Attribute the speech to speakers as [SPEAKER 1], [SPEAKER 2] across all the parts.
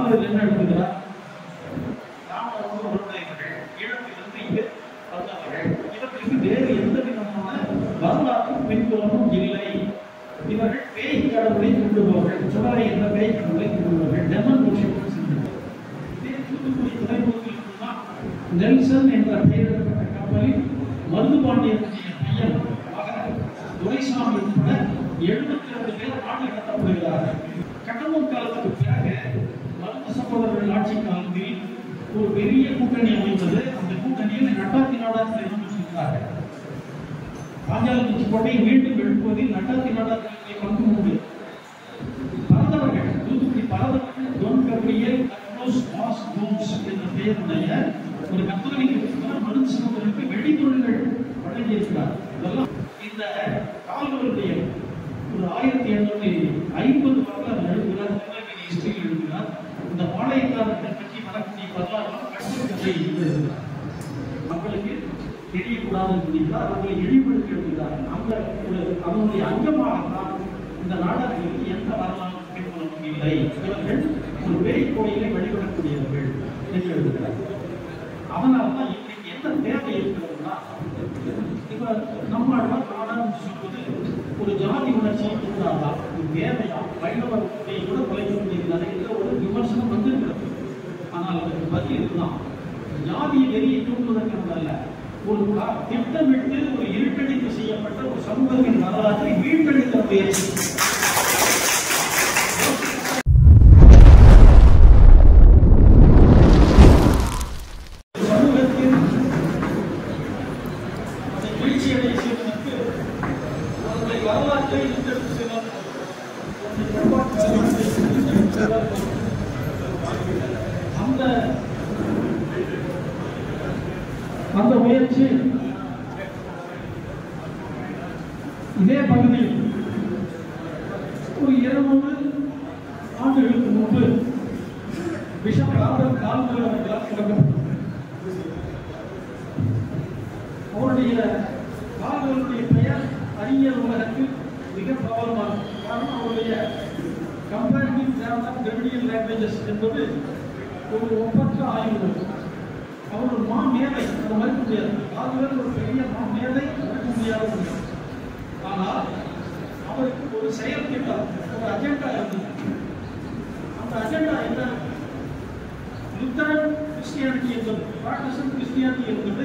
[SPEAKER 1] அதில் என்ன எழுதுகிறார்? ராமர் உடனடிகள் ஈழத்திலிருந்து இங்கு வந்தவர்கள், இவர்களுக்கு வேறு எந்த விதமான வரலாற்றும் பின்புலமும் இல்லை. இவர்கள் பேய் கடவுளை கொண்டுபவர்கள், சுடரை என்ற பேய் கடவுளை கொண்டுபவர்கள், டெமன் வொர்ஷிப்பர்ஸ். தூத்துக்குடி துறைமுகத்தில் நெல்சன் என்ற பெயரிடப்பட்ட கப்பலில் மருதுபாண்டியனுடைய பையன் மகன் துரைசாமி உட்பட 72 பேர் நாடு கடத்தப்படுகிறார்கள். கடம்பூர் காலத்துக்கு பிறகு மருது சகோதரர்கள் ஆட்சி காலத்தில் ஒரு பெரிய கூட்டணி அமைந்தது. அந்த கூட்டணியில் நட்டாத்தி நாடார்கள் இருந்திருக்கிறார்கள். பாஞ்சாலங்குறிச்சி கோட்டையை மீண்டும் எழுப்புவதில் நட்டாத்தி நாடார்களுடைய பங்கு உண்டு. பரதவர்கள், தூத்துக்குடி பரதவர்கள் டொன் கப்ரியல் என்ற பெயருடைய ஒரு கத்தோலிக்க மருது சகோதரர்களுக்கு வெடிபொருள்கள் வழங்கியிருக்கிறார். இதெல்லாம் இந்த கால்களுடைய ஒரு 1750 வரலாறு எழுதுகிறார். ஹிஸ்டரியில் எழுதுகிறார். இந்த பாளையக்காரர்களை பற்றி வரக்கூடிய வரலாறு மக்களுக்கு தெரியக்கூடாது என்கிறார். அவர்களை இழிவுபடுத்தி எழுதுகிறார். அந்த அதனுடைய அங்கமாகத்தான் இந்த நாடகங்களுக்கு எந்த வரலாறு பின்புலமும் இல்லை. இவர்கள் ஒரு பேய் கோயிலை வழிபடக்கூடியவர்கள் என்று எழுதுகிறார். அதனால்தான் இன்னைக்கு என்ன தேவை இருக்கிறதுனா, இப்ப நம்மளால் சொல்வது ஒரு ஜாதி உணர்ச்சியை கூடாதா, ஒரு தேவையா, வைணவத்தை கூட குலைக்கக்கூடியது என்ற ஒரு விமர்சனம் வந்திருக்கிறது. ஆனால் அதற்கு பதில் இதுதான். ஜாதிய வெறியை தூண்டுவதற்கு அல்ல, ஒரு திட்டமிட்டு ஒரு இருட்டடிப்பு செய்யப்பட்ட ஒரு சமூகத்தின் வரலாற்றை வீட்டடித்த முயற்சி. அந்த முயற்சி இதே பகுதியில் ஒரு 200 ஆண்டுகளுக்கு முன்பு பிஷப் ராபர்ட் கால்மர் அவர்களால் தொடங்கப்பட்டது. அவருடைய கால்மருடைய பெயர் அறிஞர் உலகத்தில் மிக பிரபலமானது. காரணம் அவருடைய comparative grammar of Dravidian languages என்பது ஒரு ஒப்பற்ற ஆய்வு. அவர் ஒரு மேதை, அதை மறுக்க முடியாது. கால்மர் ஒரு பெரிய மேதை, மறுக்க முடியாத. ஆனால் அவருக்கு ஒரு செயல் திட்டம், ஒரு அஜெண்டா இருந்தது. அந்த அஜெண்டா என்ன? லுத்தரன் கிறிஸ்டியானிட்டி என்பது, புராட்டஸ்டன்ட் கிறிஸ்டியானிட்டி என்பது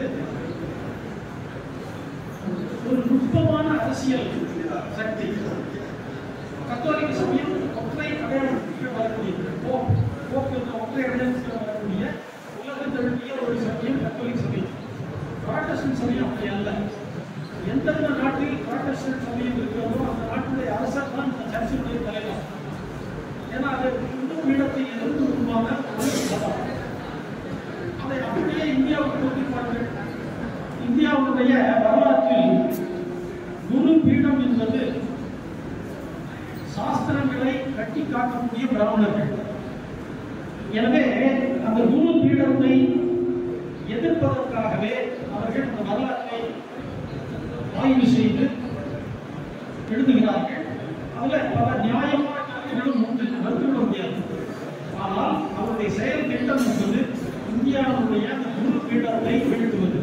[SPEAKER 1] ஒரு நுட்பமான அரசியல் சக்தி. கத்தோலிக்க சமயம் ஒற்றை அடையாளத்துக்கு வரக்கூடியது. ஒற்றை அடையாளத்துக்கு வரக்கூடிய உலக தழுவிய ஒரு சமயம் கத்தோலிக்க சமயம். புராட்டஸ்டன்ட் சமயம் அப்படி அல்ல. எந்தெந்த நாட்டில் புராட்டஸ்டன்ட் சமயம் இருக்கிறதோ அந்த நாட்டுடைய அரசர் தான் இந்த சர்ச்சினுடைய தலைவர். ஏன்னா அது இந்து பீடத்தை எதிர்த்து உருவான ஒரு சபம். அதை அப்படியே இந்தியாவுக்கு கொடுத்திருப்பார்கள். இந்தியாவுடைய வரலாற்றில் குரு பீடம் என்பது சாஸ்திரங்களை கட்டி காக்கக்கூடிய பிராமணர்கள். எனவே அந்த குரு பீடத்தை எதிர்ப்பதற்காகவே அவர்கள் அந்த வரலாற்றை ஆய்வு செய்து எழுதுகிறார்கள். அதில் பல நியாயமான கருத்துகளும் உண்டு, மறுத்துவிட முடியாது. ஆனால் அவருடைய செயல் திட்டம் என்பது இந்தியாவுடைய அந்த குரு பீடத்தை வீழ்த்துவது.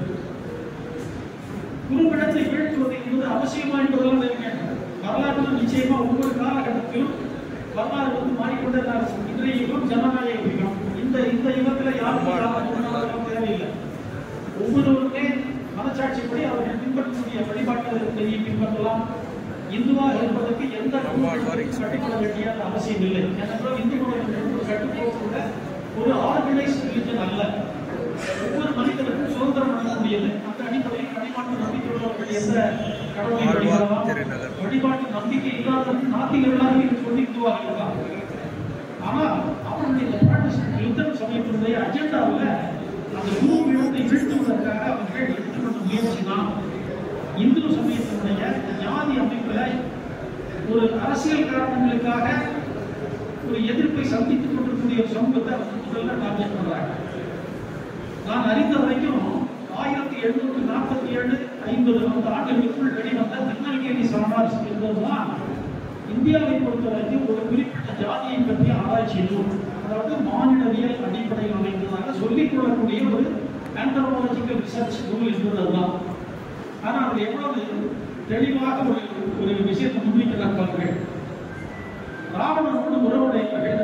[SPEAKER 1] குரு பீடத்தை வீழ்த்துவது என்பது அவசியமா என்பதெல்லாம் வரலாற்று நிச்சயமா ஒவ்வொரு காலகட்டத்திலும் வரலாறு மாறிக்கொண்டே தான். இன்றைய யுகம் ஜனநாயக யுகம். இந்த யுகத்தில் யாருக்கும் தேவையில்லை. ஒவ்வொருவருமே மனச்சாட்சிப்படி அவர்கள் பின்பற்றக்கூடிய வழிபாட்டுகளை பின்பற்றலாம். இந்துவாக இருப்பதற்கு எந்த கட்டுப்பட வேண்டிய அவசியம் இல்லை. ஏனென்றால் இந்து மதம் கட்டுப்போக்குள்ள ஒரு ஆர்கனைஸ்ட் ரிலிஜன் அல்ல. ஒவ்வொரு மனிதனுக்கும் சுதந்திரம் வழங்கக்கூடியது. அந்த அடிப்படையில் வழிபாட்டு நம்பிக்கையுள்ளவர்கள் எந்த கடவுளை வழிபடலாம், வழிபாட்டு நம்பிக்கை இல்லாதவர்கள் நாத்திகர்களாக சொல்லி இந்துவாக இருக்கலாம். ஆனால் அவருடைய லுத்தரன் சமயத்தினுடைய அஜெண்டாவில் அந்த குரு பீடத்தை வீழ்த்துவதற்காக அவர்கள் எடுத்துக்கொண்ட முயற்சி தான் இந்து சமயத்தினுடைய ஜாதி அமைப்பில் ஒரு அரசியல் காரணங்களுக்காக ஒரு எதிர்ப்பை சந்தித்துக் கொண்டிருக்கூடிய ஒரு சமூகத்தை முதல்ல டார்கெட் பண்றாங்க. நான் அறிந்த வரைக்கும் 1747-50 அந்த ஆண்டுகளுக்குள் வெளிவந்த திருநெல்வேலி சமாஜ் என்பதுதான் இந்தியாவை பொறுத்தவரைக்கும் ஒரு குறிப்பிட்ட ஜாதியை பற்றிய ஆராய்ச்சி நூல். அதாவது மானிடவியல் அடிப்படையில் அமைந்ததாக சொல்லிக் கொள்ளக்கூடிய ஒரு ஆந்த்ரோபாலஜிக்கல் ரிசர்ச் நூல் என்பது அதுதான். ஆனால் அது எவ்வளவு தெளிவாக ஒரு விஷயத்தை முன்வைக்கிறார் பாருங்கள். ராவணனோடு உறவுடையவர்கள்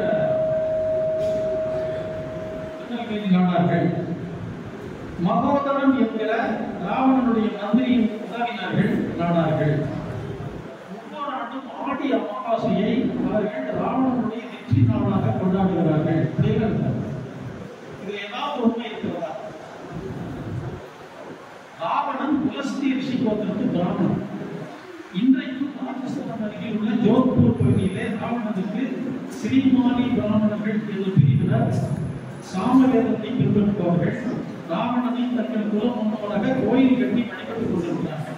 [SPEAKER 1] காணார்கள். மகோதரன் என்கிற ராவணனுடைய மந்திரியின் உதவினர்கள் நாடார்கள். ஒவ்வொரு ஆண்டும் ஆடி அமாவாசையை அவர்கள் ராவணனுடைய வெற்றி நாளாக கொண்டாடுகிறார்கள். இது ஏதாவது உண்மை இருக்கிறதா? ராவணன் புலஸ்தி ரிஷிகோத்திற்கு பிராமணன். இன்றைக்கும் பாகிஸ்தான் அருகில் உள்ள ஜோத்பூர் பகுதியிலே ராவணனுக்கு ஸ்ரீமாலி பிராமணர்கள் என்ற பிரிவினர் சாமவேதத்தை பின்பற்றுபவர்கள் ராவணனை தங்கள் குலம் முன்னோராக கோயில் கட்டி வழிபட்டுக் கொண்டிருக்கிறார்கள்.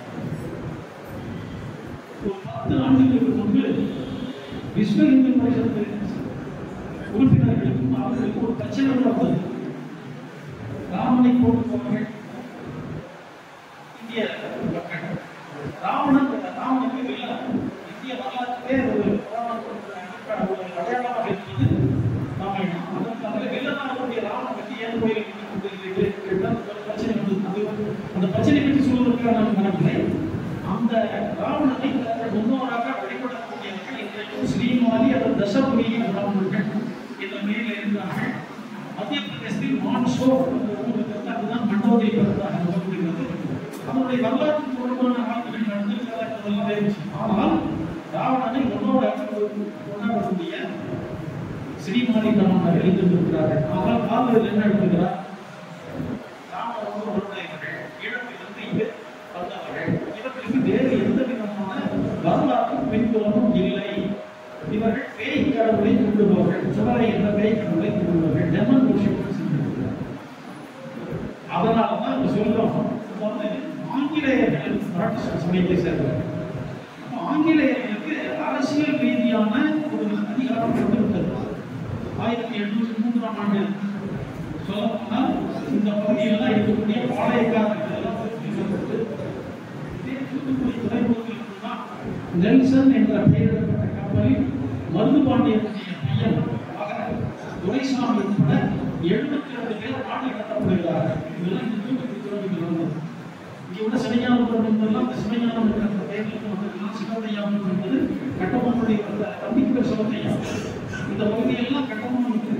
[SPEAKER 1] ஒரு 10 ஆண்டுகளுக்கு முன்பு விஸ்வ இந்து பரிஷத்து உறுப்பினர்களுக்கும் அவர்களுக்கு ஒரு பிரச்சனை வந்தது. ராவணனை போட்டுபவர்கள் இந்திய மக்கள். ராவணனுக்கு இந்திய வரலாற்றிலே ஒரு அடையாளமாக இருப்பது ராமாயணம். அதற்காக வெள்ளனாருடைய ராவணன் பற்றி ஏன் கோயில் பிரச்சனை வந்தது. அந்த பிரச்சனை பற்றி சொல்வதற்காக நான் மனப்பில்லை. அந்த ராவணனை முன்னோராக வழிபடக்கூடியவர்கள் இன்றைக்கும் ஸ்ரீமாலி அல்லது தசபுரியின் ராவணர்கள் என்ற பெயரில் இருந்தார்கள். மத்திய பிரதேசத்தில் மான்சோ அதுதான் மண்டோதரி பருவதாக நம்பப்படுகிறது. அதனுடைய வரலாற்று தொடர்பான ஆய்வுகள் நடந்திருக்கிறதா என்பதெல்லாம் வேறு விஷயம். ஆனால் ராவணனை முன்னோராக கொண்டாடக்கூடிய ஸ்ரீமாலி ராவணர்கள் இருந்திருக்கிறார்கள். ஆனால் காவலர் என்ன எழுதுகிறார்? ராவணன் உடனுடையவர்கள், ஈழத்திலிருந்து இங்கு வந்தவர்கள், இவர்களுக்கு வேறு எந்த விதமான வரலாற்றும் பின்புலமும் இல்லை. இவர்கள் பேய் கடவுளை கொண்டுபவர்கள், சிவரை என்ற பேய் கடவுளை கொண்டுபவர்கள், டெமன் வொர்ஷிப்பர்ஸ் இருக்கிறார். அதனாலதான் சொல்றோம், ஆங்கிலேயர்கள் சமயத்தை சேர்ந்தவர்கள். ஆங்கிலேயர்களுக்கு அரசியல் ரீதியான ஒரு அதிகாரம் கொடுத்திருக்கிறது. 1803ஆம் ஆண்டு சொல்லப்போனால் இந்த பகுதியெல்லாம் இருக்கக்கூடிய பாளையக்காரர்கள் எல்லாம் தூத்துக்குடி துறைமுகத்தில் தான் நெல்சன் என்ற பெயரிடப்பட்ட கப்பலில் மருதுபாண்டியனுடைய பையன் துரைசாமி உட்பட 72 பேர் நாடு கடத்தப்படுகிறார்கள். இதெல்லாம் இந்த தூத்துக்குடி துறைமுகத்தில் வந்தது. இங்கே உள்ள சிவஞானம் என்பதெல்லாம் அந்த சிவஞானம் என்ற பெயர்களுக்கு வந்ததுலாம் சிவதையானம் என்பது கட்டபொம்மனுடைய தம்பிக்கு சிவதையா. இந்த பகுதியெல்லாம் கட்டபொம்மனுடைய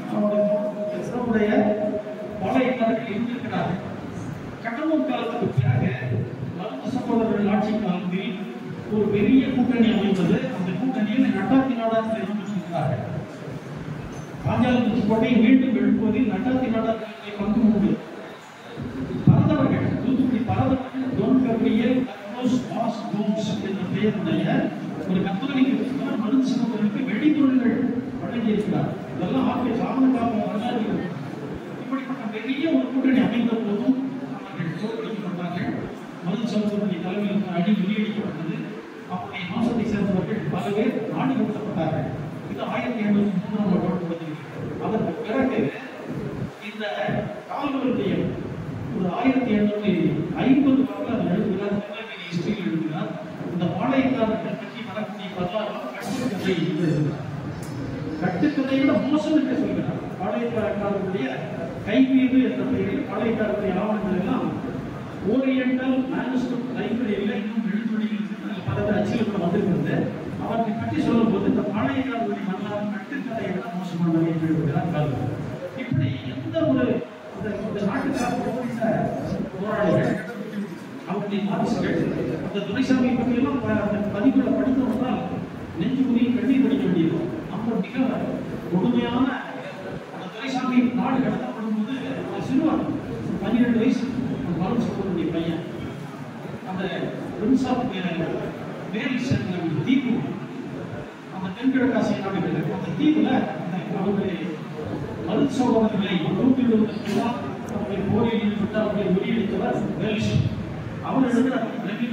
[SPEAKER 1] பாளையக்காரர்கள் இருந்திருக்கிறார்கள். கட்டபொம்மன் காலத்துக்கு பிறகு மருது சகோதரர்கள் ஆட்சி காலத்தில் ஒரு பெரிய கூட்டணி அமைந்தது. அந்த கூட்டணியில் நட்டாத்தி நாடார்கள் இருந்திருக்கிறார்கள். பாஞ்சாலங்குறிச்சி கோட்டையை மீண்டும் எழுப்புவதில் நட்டாத்தி நாடார்களுடைய பங்கு உண்டு. பரதவர்கள் தூத்துக்குடி பரதவர்கள் டோன் கப்ரியல் என்ற பெயருடைய ஒரு கத்தோலிக்க மருது சகோதரர்களுக்கு வெடிபொருள்கள் வழங்கியிருக்கிறார். இதெல்லாம் சாதனக்காக வரலாறு. இப்படிப்பட்ட பெரிய ஒரு கூட்டணி அமைந்த போதும் அவர்கள் தோற்கடிக்கப்பட்டார்கள். மருது சகோதரனுடைய தலைமையில் அடி வெளியடிக்கப்பட்டது. அவருடைய மாசத்தை சேர்ந்தவர்கள் பல பேர் நாடு கடத்தப்பட்டார்கள். இது 1803ஆம் ஆண்டு. அதற்கு பிறகு இந்த கால்வருடைய ஒரு 1850 வரலாறு எழுதுகிறார். ஹிஸ்டரியில் எழுதுகிறார். இந்த பாளையக்காரர்கள் பற்றி வரக்கூடிய வரலாறு கட்டுக்கதை எழுதுகிறார். கட்டுக்கதை விட மோசம் என்று சொல்கிறார். பாளையக்காரர்களுடைய கைவீடு என்ற பெயரில் பாளையக்காரருடைய ஆவணங்கள் எல்லாம் ஓரியண்டல் மேனுஸ்கிரிப்ட் லைப்ரரியில் இன்னும் எழுத்துவடிகள் பல அச்சில் கூட வந்திருக்கிறது. அவற்றை பற்றி சொல்லும் போது இந்த பாளையக்காரர்களுடைய வரலாறு கட்டுக்கதையை விட மோசமானவை என்று எழுதுகிறார். இப்படி எந்த ஒரு நாட்டுக்காக போராளிகள் அவருடைய வாரிசுகள் அந்த துரைசாமி பற்றியெல்லாம் அந்த பதிவுகளை படித்தவர்களால் நெஞ்சு முறையை கண்ணீர் படிக்க வேண்டியது. அப்போ மிக கொடுமையான அந்த துரைசாமி நாடு கடத்தப்படும் போது சிறுவன் 12 வயசு மருது சகோதரனுடைய பையன் அந்த பிரின்ஸ் ஆஃப் வேல்ஸ் தீவு அந்த தென்கிழக்காசிய நாடுகள் அந்த தீவுல அவருடைய மருது சகோதரர்களை தூக்கிவிடுவதற்கெல்லாம் அவர்களை போரில் ஈடுபட்டு அவர்களை வெளியெடுத்தவர் வேல்ஸ். அவர் எழுதுறாரு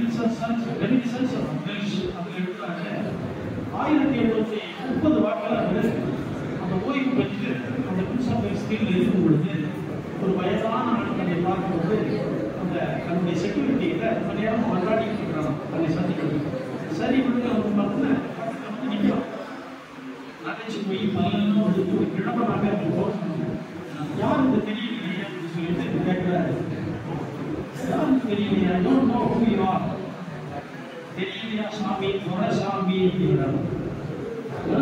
[SPEAKER 1] 1730 வாக்கில் அந்த ஓய்வு பெற்று அந்த புதுசாக இருக்கும் பொழுது ஒரு வயதான ஆட்களை பார்க்கும்போது அந்த தன்னுடைய செக்யூரிட்டியில மலையாளம் கொண்டாடிட்டு இருக்கிறாங்க. அதை சந்திக்கிறது சரி வந்து அவங்க பார்த்தீங்கன்னா நிற்கிறோம். நகைச்சு போய் பலனும் ஒரு கிழமை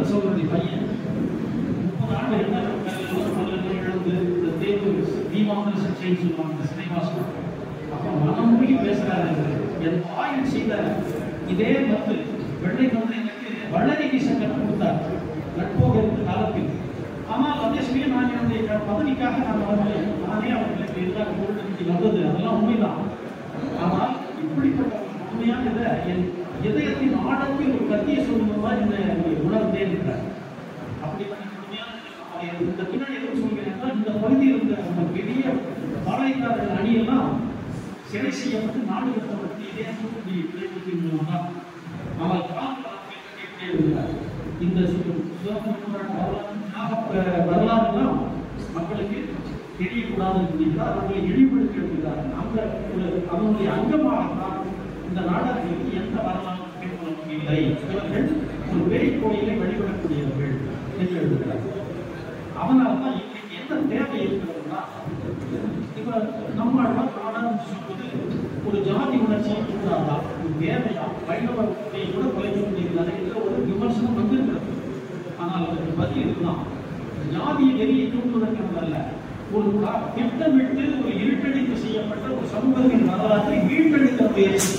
[SPEAKER 1] சகோதரி பையன் 30 ஆண்டு என்ன இழந்து இந்த தேர்வு தீபாவளி சர்ச்சைன்னு சொல்லுவாங்க சிறைவாசம். அப்போ மனமொழி பேசுறாரு. என் ஆயுள் செய்த இதே மத்து வெள்ளை வந்து எனக்கு வளரி வீசம் கற்றுக் கொடுத்தார் நட்போக இருந்த காலத்தில். ஆனால் அதே சமயம் நான் என்னுடைய பதவிக்காக நான் வரவில்லை. நானே அவர்களுக்கு எதிராக போராடி வந்தது அதெல்லாம் உண்மைதான். ஆனால் இப்படிப்பட்ட உண்மையான இதை என் இதயத்தின் ஆழத்தில் ஒரு கத்திய சொல்லுவதா இந்த உணர்ந்தே இருக்கிறார். அப்படிப்பட்ட உண்மையான இந்த பின்னாடி எதுவும் சொல்கிறேன். இந்த பகுதியில் இருந்த பெரிய பாளையக்காரர்கள் அணியெல்லாம் சிறை செய்யப்பட்டு நாடு கட்டப்பட்டு இதே தூத்துக்குடி இடைவெளியின் மூலம் தான் அவர் காலத்தில் இருக்கிறார். இந்த வரலாறுலாம் மக்களுக்கு தெரியக்கூடாது என்றால் அவர்களை இழிவுபடுத்தியிருக்கிறார். அவனுடைய அங்கமாகத்தான் இந்த நாடகங்களுக்கு எந்த வரலாறு பின்பற்ற இல்லை. இவர்கள் ஒரு பேய் கோயிலை வழிபடக்கூடியவர்கள் என்று எழுதுகிறார். அதனால் தான் இன்னைக்கு என்ன தேவை இருக்கிறதுனா இப்ப நம்மால் சொல்வது ஒரு ஜாதி உணர்ச்சியை கூடாதா, ஒரு தேவையா, வைணவத்தை கூட குறைக்க முடியாது என்ற ஒரு விமர்சனம் வந்திருக்கிறது. ஆனால் அதற்கு பதில் இதுதான். ஜாதிய வெறியை தூண்டுவதற்கு அல்ல, ஒரு திட்டமிட்டு ஒரு இருட்டடிப்பு செய்யப்பட்ட ஒரு சமூகத்தின் வரலாற்றை மீட்டெடுக்க முயற்சி.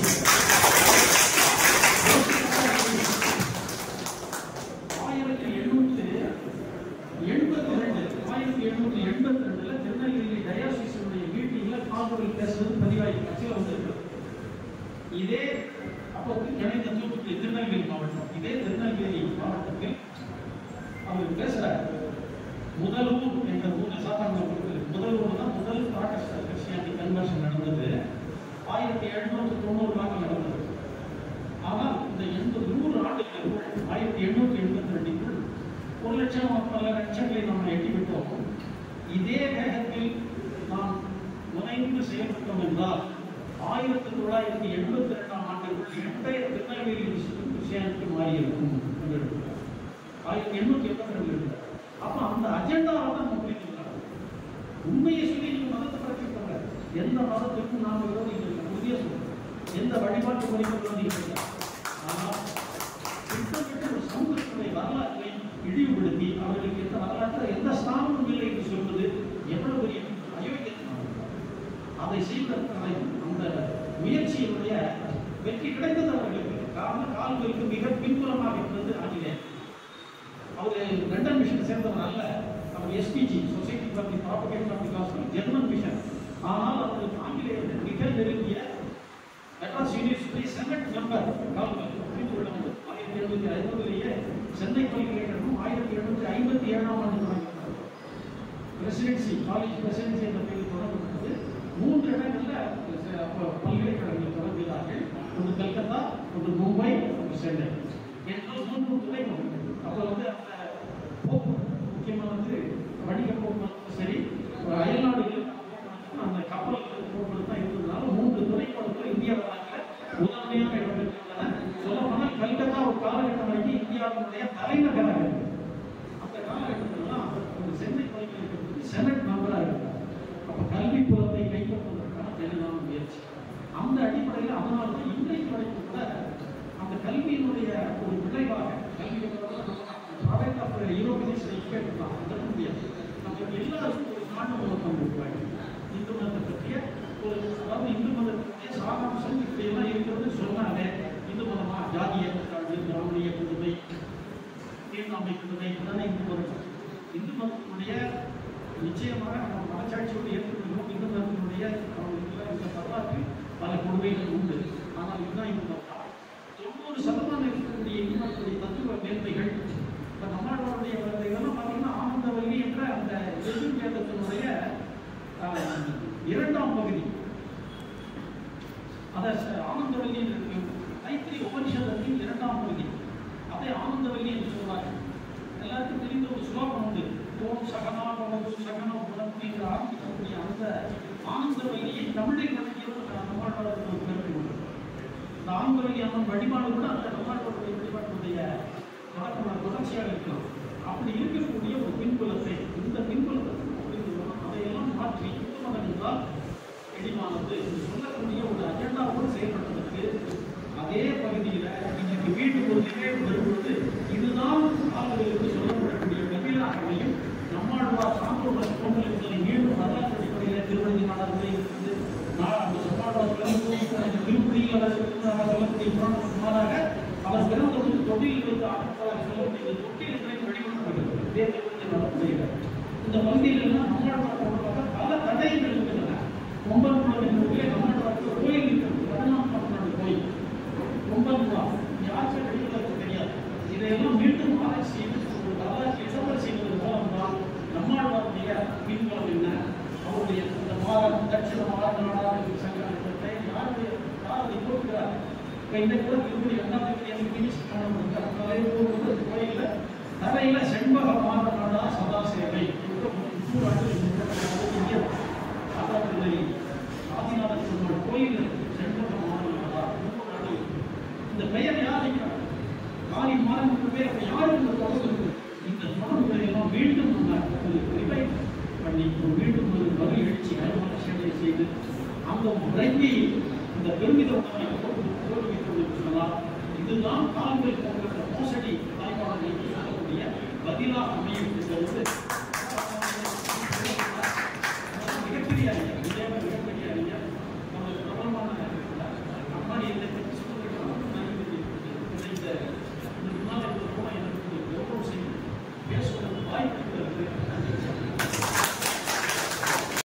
[SPEAKER 1] 1882 திருநெல்வேலி டயாசிஸுடைய மீட்டிங்ல கால்வரில் பேசுவது பதிவாகி வந்திருக்கிறது. இதே அப்போ இணைந்த தூத்துக்குடி திருநெல்வேலி மாவட்டம், இதே திருநெல்வேலி மாவட்டத்தில் அவர் பேசுறார். முதலூர் என்ற ஊர் சாத்தான்குளத்துக்கு முதலூர் தான் முதல் ப்ராட்டஸ்டன்ட் கிறிஸ்டியானிட்டி கன்வர்ஷன் நடந்தது. 1790 நடந்தது. ஆனால் இந்த 100 ஆண்டுகளுக்குள் 1882 1 லட்சம் பல லட்சங்களை நம்ம எட்டிவிட்டோம். இதே வேகத்தில் நாம் முனைந்து செயல்பட்டோம் என்றால் 1982 ஆண்டுக்குள் என்டையர் திருநெல்வேலி கிறிஸ்டியானிட்டி மாறியிருக்கும். 1882 அப்ப அந்த அஜெண்டாவை தான் நம்ம புரிஞ்சுக்கிறாங்க. உண்மையை சொல்லி நீங்க மதத்தை பரப்பிட்டாங்க. எந்த மதத்திற்கும் நாம் விரோதிகள் உறுதியா சொல்றோம். எந்த வழிபாட்டு முறைக்கும் விரோதிகள். ஆனால் திட்டமிட்டு ஒரு சமூகத்துடைய வரலாற்றை இழிவுபடுத்தி அவர்களுக்கு எந்த வரலாற்று எந்த ஸ்தானமும் இல்லை என்று சொல்வது எவ்வளவு பெரிய அயோக்கியத்தனம். அதை செய்வதற்கான அந்த முயற்சியினுடைய வெற்றி கிடைத்தது அவர்களுக்கு. காரணம் கால்களுக்கு மிக பின்புலமாக இருந்தது ஆங்கிலேயர். அவர் லண்டன் மிஷன் சேர்ந்தவர் அல்ல. அவர் SPG society for the propagation of the gospel German mission. ஆனால் அவர் ஆங்கிலேயர் மிக நெருங்கிய மெட்ராஸ் யூனிவர்சிட்டி செனட் மெம்பர் கால்கள் புரிந்து கொள்ள வேண்டும். 1750 சென்னை பல்கலைக்கழகம் 1757 தொடங்கினார். பிரசிடென்சி காலேஜ் பிரசிடென்சி என்ற பெயரில் தொடங்கப்பட்டது. 3 இடங்களில் பல்கலைக்கழகங்கள் தொடங்குகிறார்கள். ஒன்று கல்கத்தா, ஒன்று மும்பை, ஒன்று சென்னை என்று 3 துறைமுகங்கள். அப்போ அந்த போக்குவரத்து முக்கியமாக வணிக போக்குவரத்து சரி, ஒரு அயல்நாடுகள் அந்த கப்பல் போக்குவரத்து தான் இருந்ததுனால 3 துறைமுகங்கள் இந்திய வரலாற்றில் முதன்மையான இடம் பெற்றுள்ளன. சொல்லப்போனால் கல்கத்தா ஒரு காலகட்டம் வரைக்கும் இந்தியாவினுடைய தலைநகராக இருக்கு. அந்த காலகட்டத்திலாம் ஒரு சென்னை பல்கலைக்கழகத்துக்கு செனட் மெம்பராக இருந்தார். அப்போ கல்வி புலத்தை கைப்பற்றுவதற்கான தெளிவான முயற்சி. அந்த அடிப்படையில் அதனால தான் இன்றைக்கு வரைக்கும் கூட அந்த கல்வியினுடைய ஒரு விளைவாக கல்வி கேட்டுக்கலாம். அதற்கு முடியாது. நம்ம எல்லாருக்கும் ஒரு நாட்டு நோக்கம் இருப்பாங்க. இந்து மதத்தை பற்றிய ஒரு அதாவது இந்து மதத்தினுடைய சாராம்சம் இப்படியெல்லாம் இருக்கிறது சொன்னாலே இந்து மதமா ஜாதிய திராவிடிய புதுமை தீர்நாமை புதுமை தானே இந்து மதம். இந்து மதத்தினுடைய நிச்சயமாக நம்ம மனச்சாட்சியோடு ஏற்றுக்கொள்கிறோம். இந்து மதத்தினுடைய அவங்களுக்கு இந்த வரலாற்றில் பல கொடுமைகள் உண்டு. ஆனால் இதுதான் இந்து மதம். 90% இருக்கக்கூடிய இந்து மதத்துடைய தத்துவ மேன்மைகள் இப்போ நம்மளுடைய இதெல்லாம் பார்த்தீங்கன்னா ஆனந்தவல்லி என்ற அந்த வேதத்தினுடைய 2ஆம் பகுதி. அதை ஆனந்தவல்லி தைத்திரி உபனிஷதத்தின் 2ஆம் பகுதி. அதை ஆனந்தவல்லி என்று சொல்வார்கள். எல்லாருக்கும் தெரிந்த ஒரு ஸ்லோகம் உண்டு. ஓம் சகனா பவது சகனோ புனத்தின் ஆரம்பிக்கக்கூடிய அந்த ஆனந்தவல்லியை தமிழில் வழங்கியவர் நம்மளுடைய ஒரு கருத்து உண்டு. இந்த ஆனந்தவல்லி அம்மன் வழிபாடு கூட அந்த நம்மளுடைய வழிபாட்டுடைய தொடர்ச்சியாக இருக்கலாம். அப்படி இருக்கக்கூடிய ஒரு பின்புலத்தை இந்த பின்புலத்தை அதையெல்லாம் மாற்றி இந்து மதம் என்றால் எளிமானது என்று சொல்லக்கூடிய ஒரு அஜெண்டாவோடு செயல்பட்டதற்கு அதே பகுதியில் இன்னைக்கு வீட்டுக்கு ஒரு நிகழ்வு வரும்பொழுது இதுதான் நோக்கல் என்பதை மீண்டும் வரலாற்று அடிப்படையில் திருவள்ளி நாடாக இருக்குது. திருப்பதியில் அவர் சொல்லக்கூடிய புராணமாக அவர் பிறந்தபோது தொட்டியில் இருந்து ஆட்டப்பாளர் சொல்லக்கூடிய தொட்டில் வழிபடப்படுகிறது. இந்த பகுதியிலெல்லாம் நம்மளால் பல தடைகள் இருக்கின்றன. கொம்பன்குளம் என்பதிலே நம்மளால் கோயில் இருக்கிறது. 14ஆம் நூற்றாண்டு கோயில் கொம்பன்குளம் யாருக்கு வெளியிடறது தெரியாது. இதையெல்லாம் மீண்டும் ஆராய்ச்சி செய்து வரலாற்று இடம்பெற செய்வதன் மூலம்தான் நம்மளுடைய மீன்குளம் என்ன, அவருடைய இந்த மாதம் தட்சிண மாதநாடாக சங்கத்தை யாருடைய யாரை போட்டுக்கிறார். இன்னைக்கு கூட திருப்பதி 2ஆம் தேதி கோயிலில் தரையில செண்பக மாதநாடா சதா சேவை ஆதிநாதர் பெருமாள் கோயில் செண்பக மாதநாடா இந்த பெயர் யார் காலி மாதம் பேர் யாரும் இந்த தொடர்பு இந்த தொடர்புகளை எல்லாம் மீண்டும் ரிவைவ் பண்ணி மீண்டும் ஒரு வகை எழுச்சி சேவை செய்து அந்த முறைக்கு இந்த பெருமிதத்தை சொன்னால் இதுதான் கால்கள் போன்ற மோசடி தாய்ப்பாளர்களுக்கு சொல்லக்கூடிய பதிலாக அமையும் என்பது